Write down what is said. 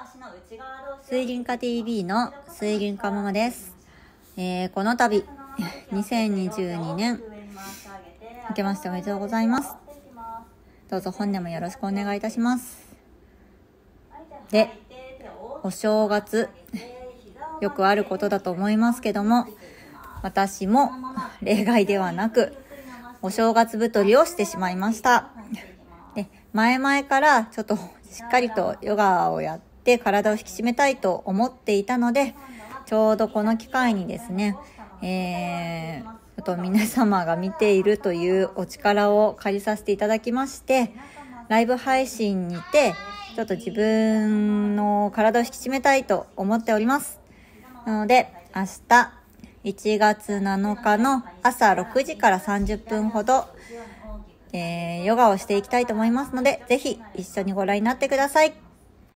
水銀科 TV の水銀科ママです。この度2022年明けましておめでとうございます。どうぞ本年もよろしくお願いいたします。で、お正月よくあることだと思いますけども、私も例外ではなくお正月太りをしてしまいました。で、前々からちょっとしっかりとヨガをやって体を引き締めたいと思っていたので、ちょうどこの機会にですね、ちょっと皆様が見ているというお力を借りさせていただきまして、ライブ配信にてちょっと自分の体を引き締めたいと思っております。なので明日1月7日の朝6時から30分ほど、ヨガをしていきたいと思いますので、ぜひ一緒にご覧になってください。